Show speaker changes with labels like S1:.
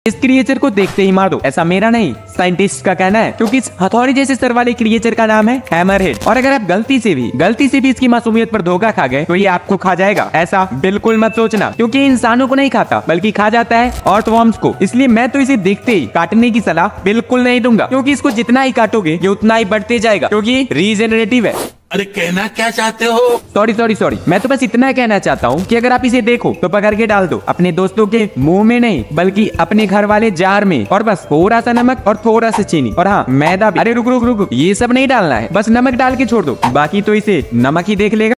S1: इस क्रिएचर को देखते ही मार दो, ऐसा मेरा नहीं साइंटिस्ट का कहना है, क्योंकि इस हथौड़ी जैसे सर वाले क्रिएचर का नाम है हैमरहेड। और अगर आप गलती से भी इसकी मासूमियत पर धोखा खा गए तो ये आपको खा जाएगा। ऐसा बिल्कुल मत सोचना, क्योंकि इंसानों को नहीं खाता बल्कि खा जाता है अर्थवर्म्स को। इसलिए मैं तो इसे देखते ही काटने की सलाह बिल्कुल नहीं दूंगा, क्योंकि इसको जितना ही काटोगे ये उतना ही बढ़ते जाएगा, क्योंकि रीजेनरेटिव है।
S2: अरे कहना क्या चाहते हो?
S1: सॉरी, मैं तो बस इतना कहना चाहता हूँ कि अगर आप इसे देखो तो पकड़ के डाल दो, अपने दोस्तों के मुंह में नहीं बल्कि अपने घर वाले जार में, और बस थोड़ा सा नमक और थोड़ा सा चीनी और हाँ मैदा भी। अरे रुक, ये सब नहीं डालना है, बस नमक डाल के छोड़ दो, बाकी तो इसे नमक ही देख लेगा।